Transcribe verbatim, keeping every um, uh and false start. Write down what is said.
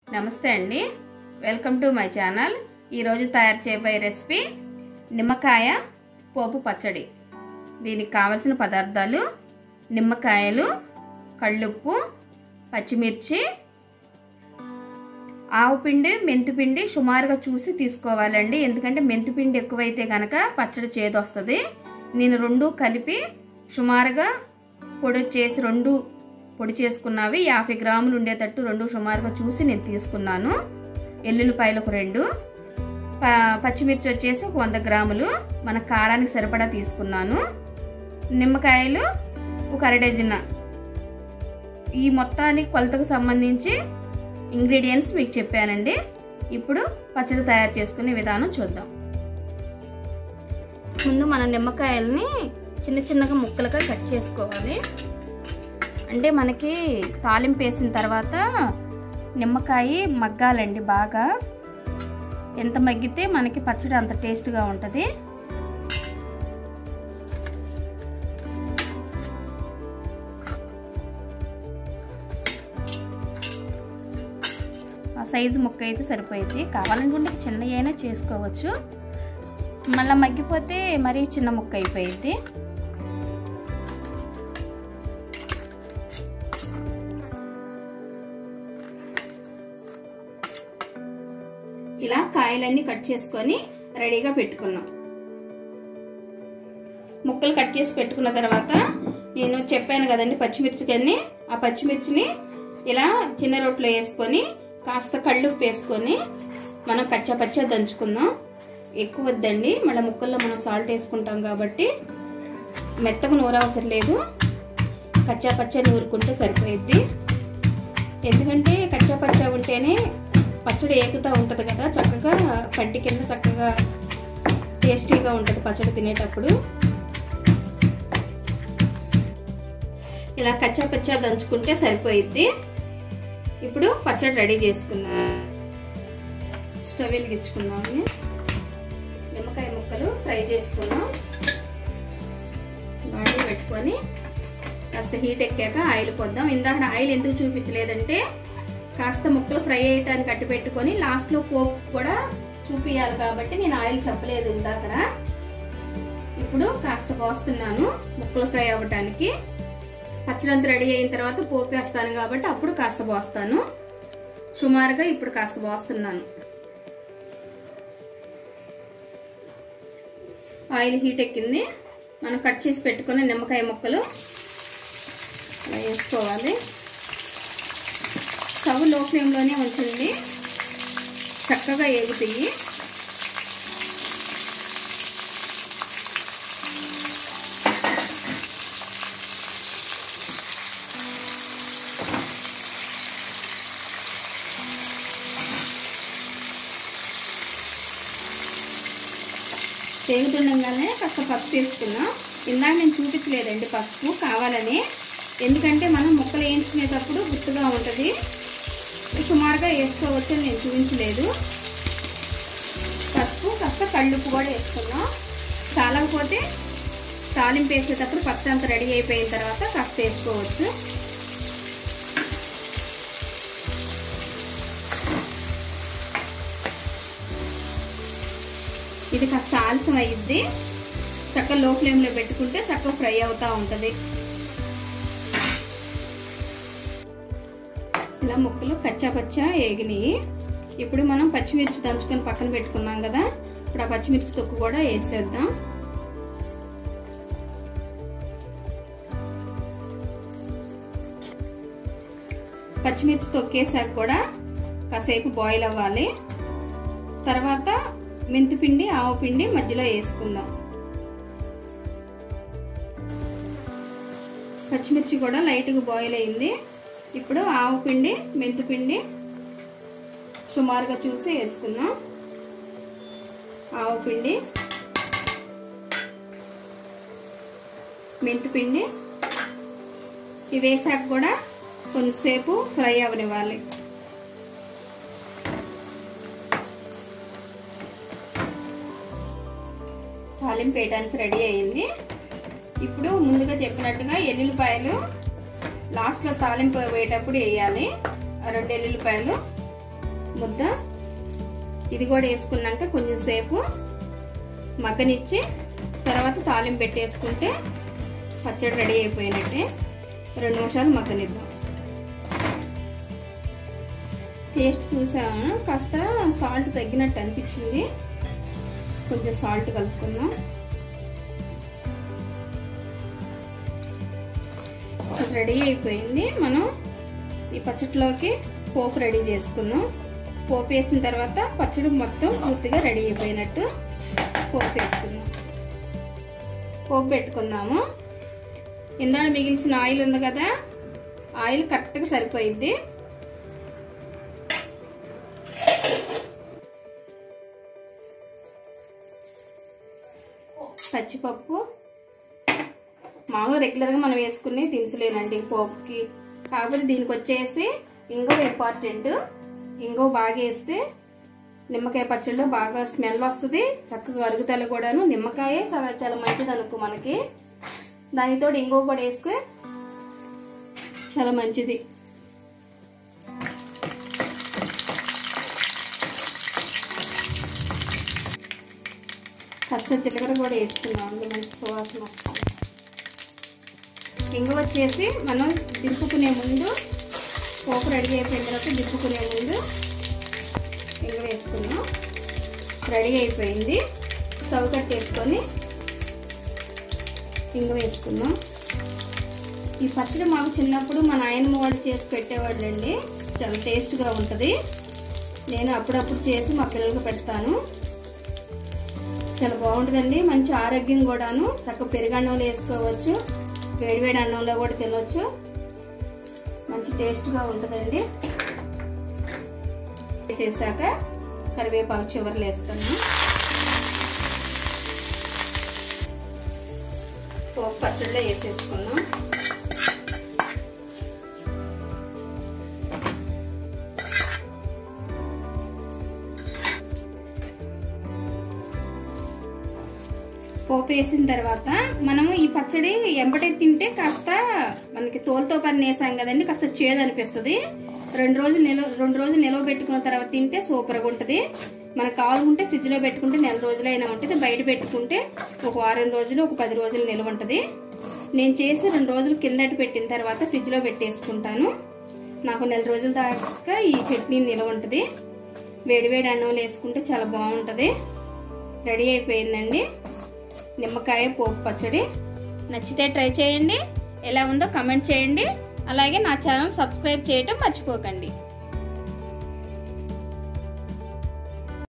నమస్తే అండి, welcome to my channel. ఈరోజు తయారు చేయబోయే రెసిపీ నిమ్మకాయ పోపు పచ్చడి. దీనికి కావలసిన పదార్థాలు నిమ్మకాయలు, కళ్ళుప్పు, పచ్చిమిర్చి, ఆవు పిండి, మెంతిపిండి సుమారుగా చూసి తీసుకోవాలండి. ఎందుకంటే మెంతిపిండి ఎక్కువైతే కనుక పచ్చడి చేదు వస్తుంది. నేను రెండు కలిపి సుమారుగా పొడి చేసి రెండు పొడి చేసుకున్నవి యాభై గ్రాములు ఉండేటట్టు రెండు సుమారుగా చూసి నేను తీసుకున్నాను. ఎల్లుల్లిపాయలు ఒక రెండు, పచ్చిమిర్చి వచ్చేసి ఒక వంద గ్రాములు మన కారానికి సరిపడా తీసుకున్నాను. నిమ్మకాయలు ఒక అర డజన్. ఈ మొత్తానికి కొలతకు సంబంధించి ఇంగ్రీడియంట్స్ మీకు చెప్పానండి. ఇప్పుడు పచ్చడి తయారు చేసుకునే విధానం చూద్దాం. ముందు మన నిమ్మకాయలని చిన్న చిన్నగా ముక్కలుగా కట్ చేసుకోవాలి. అంటే మనకి తాలింపు వేసిన తర్వాత నిమ్మకాయ మగ్గాలండి బాగా. ఎంత మగ్గితే మనకి పచ్చడి అంత టేస్ట్గా ఉంటుంది. ఆ సైజు ముక్క అయితే సరిపోయింది. కావాలనుకుంటే చిన్న అయినా చేసుకోవచ్చు. మళ్ళీ మగ్గిపోతే మరీ చిన్న ముక్క అయిపోయింది. ఇలా కాయలన్నీ కట్ చేసుకొని రెడీగా పెట్టుకున్నాం. ముక్కలు కట్ చేసి పెట్టుకున్న తర్వాత నేను చెప్పాను కదండి పచ్చిమిర్చి కన్నీ, ఆ పచ్చిమిర్చిని ఇలా చిన్న రోట్లో వేసుకొని కాస్త కళ్ళుప్పు వేసుకొని మనం కచ్చా పచ్చా దంచుకుందాం. ఎక్కువ వద్దండి, మళ్ళీ ముక్కల్లో మనం సాల్ట్ వేసుకుంటాం కాబట్టి మెత్తగా నూరవసరం లేదు. కచ్చా పచ్చా నూరుకుంటే సరిపోయిద్ది. ఎందుకంటే కచ్చా పచ్చా ఉంటేనే పచ్చడి ఏకుతూ ఉంటుంది కదా, చక్కగా పంటి కింద చక్కగా టేస్టీగా ఉంటుంది పచ్చడి తినేటప్పుడు. ఇలా కచ్చా పచ్చా దంచుకుంటే సరిపోయిద్ది. ఇప్పుడు పచ్చడి రెడీ చేసుకుందాం. స్టవ్ వెలిగించుకుందాం. నిమ్మకాయ ముక్కలు ఫ్రై చేసుకుందాం. బాడీ పెట్టుకొని కాస్త హీట్ ఎక్కాక ఆయిల్ పోద్దాం. ఇందాక ఆయిల్ ఎందుకు చూపించలేదంటే కాస్త ముక్కలు ఫ్రై అయ్యటానికి అట్టు పెట్టుకొని లాస్ట్లో పోపు కూడా చూపియాలి కాబట్టి నేను ఆయిల్ చెప్పలేదు ఇందాక. ఇప్పుడు కాస్త పోస్తున్నాను ముక్కలు ఫ్రై అవ్వటానికి. పచ్చడి అంతా రెడీ అయిన తర్వాత పోపు వేస్తాను కాబట్టి అప్పుడు కాస్త పోస్తాను. సుమారుగా ఇప్పుడు కాస్త పోస్తున్నాను. ఆయిల్ హీట్ ఎక్కింది. మనం కట్ చేసి పెట్టుకున్న నిమ్మకాయ ముక్కలు అలా వేసుకోవాలి. స్టవ్ లో ఫ్లేమ్లోనే ఉంచండి, చక్కగా ఏగుతాయి. ఏగుతుండగానే కాస్త పసుపు వేసుకున్నాం. ఇందాక నేను చూపించలేదండి పసుపు కావాలని, ఎందుకంటే మనం ముక్కలు వేయించుకునేటప్పుడు గుర్తుగా ఉంటుంది. సుమారుగా వేసుకోవచ్చు అని నేను చూపించలేదు. పసుపు కాస్త కళ్ళుప్పు కూడా వేసుకున్నాం. చాలకపోతే తాలింపు వేసేటప్పుడు పచ్చడి అంతా రెడీ అయిపోయిన తర్వాత కాస్త వేసుకోవచ్చు. ఇది కాస్త ఆలస్యం అయ్యిద్ది. చక్కగా లో ఫ్లేమ్లో పెట్టుకుంటే చక్కగా ఫ్రై అవుతూ ఉంటుంది. ఇలా ముక్కలు కచ్చా పచ్చా ఏగినాయి. ఇప్పుడు మనం పచ్చిమిర్చి దంచుకొని పక్కన పెట్టుకున్నాం కదా, ఇప్పుడు ఆ పచ్చిమిర్చి తొక్కు కూడా వేసేద్దాం. పచ్చిమిర్చి తొక్కేసాక కూడా కాసేపు బాయిల్ అవ్వాలి. తర్వాత మెంతిపిండి, ఆవు పిండి మధ్యలో వేసుకుందాం. పచ్చిమిర్చి కూడా లైట్గా బాయిల్ అయింది. ఇప్పుడు ఆవు పిండి, మెంతిపిండి సుమారుగా చూసి వేసుకుందాం. ఆవు పిండి, మెంతిపిండి ఇవి వేసాక కూడా కొంచెంసేపు ఫ్రై అవనివ్వాలి. తాలింపు వేయడానికి రెడీ అయింది. ఇప్పుడు ముందుగా చెప్పినట్టుగా ఎల్లుల్లిపాయలు లాస్ట్లో తాలింపు వేయేటప్పుడు వేయాలి. రెండు ఎల్లుల్లిపాయలు ముద్ద ఇది కూడా వేసుకున్నాక కొంచెం సేపు మగ్గనిచ్చి తర్వాత తాలింపు పెట్టేసుకుంటే పచ్చడి రెడీ అయిపోయినట్టే. రెండు నిమిషాలు మగ్గనిద్దాం. టేస్ట్ చూసాము, కాస్త సాల్ట్ తగ్గినట్టు అనిపించింది. కొంచెం సాల్ట్ కలుపుకుందాం. రెడీ అయిపోయింది. మనం ఈ పచ్చడిలోకి పోపు రెడీ చేసుకుందాం. పోపు వేసిన తర్వాత పచ్చడి మొత్తం పూర్తిగా రెడీ అయిపోయినట్టు పోపు వేసుకుందాం. పోపు పెట్టుకుందాము. ఇందాక మిగిలిసిన ఆయిల్ ఉంది కదా, ఆయిల్ కరెక్ట్గా సరిపోయిద్ది. పచ్చిపప్పు మామూలుగా రెగ్యులర్గా మనం వేసుకునే దినుసులేనండి పోపుకి. కాకపోతే దీనికి వచ్చేసి ఇంగువ ఇంపార్టెంట్. ఇంగువ బాగా వేస్తే నిమ్మకాయ పచ్చడిలో బాగా స్మెల్ వస్తుంది, చక్కగా అరుగుదల కూడాను. నిమ్మకాయ చాలా చాలా మంచిది అనుకో మనకి. దానితో ఇంగువ కూడా వేస్తే చాలా మంచిది. కాస్త జీలకర్ర కూడా వేసుకున్నాం, మంచి సువాసన వస్తుంది. ఇంగువ వచ్చేసి మనం దింపుకునే ముందు, పోపు రెడీ అయిపోయిన తర్వాత దింపుకునే ముందు ఇంగువ వేసుకున్నాం. రెడీ అయిపోయింది. స్టవ్ కట్టేసుకొని ఇంగువ వేసుకున్నాం. ఈ పచ్చడి మాకు చిన్నప్పుడు మా నాయనమ్మ వాళ్ళు చేసి పెట్టేవాళ్ళండి. చాలా టేస్ట్గా ఉంటుంది. నేను అప్పుడప్పుడు చేసి మా పిల్లలకు పెడతాను. చాలా బాగుంటుందండి. మంచి ఆరోగ్యం కూడాను. చక్కగా పెరుగన్నంలో వేసుకోవచ్చు, వేడివేడి అన్నంలో కూడా తినవచ్చు. మంచి టేస్ట్గా ఉంటుందండి. వేసేసాక కరివేపాకు చివరలు వేస్తాను. పోపు పచ్చడిలో వేసేసుకున్నాం. పోపు వేసిన తర్వాత మనము ఈ పచ్చడి ఎంబటే తింటే కాస్త మనకి తోలుతో పని వేసాం కదండి, కాస్త చేదు అనిపిస్తుంది. రెండు రోజులు నిల్వ రెండు రోజులు నిల్వ పెట్టుకున్న తర్వాత తింటే సూపర్గా ఉంటుంది. మనకు కావాలనుకుంటే ఫ్రిడ్జ్లో పెట్టుకుంటే నెల రోజులైనా ఉంటుంది. బయట పెట్టుకుంటే ఒక వారం రోజులు, ఒక పది రోజులు నిల్వ ఉంటుంది. నేను చేసి రెండు రోజులు కిందటి పెట్టిన తర్వాత ఫ్రిడ్జ్లో పెట్టేసుకుంటాను. నాకు నెల రోజుల దాకా ఈ చట్నీ నిల్వ ఉంటుంది. వేడివేడి అన్నంలో వేసుకుంటే చాలా బాగుంటుంది. రెడీ అయిపోయిందండి నిమ్మకాయ పోపు పచ్చడి. నచ్చితే ట్రై చేయండి. ఎలా ఉందో కమెంట్ చేయండి. అలాగే నా ఛానల్ సబ్స్క్రైబ్ చేయటం మర్చిపోకండి.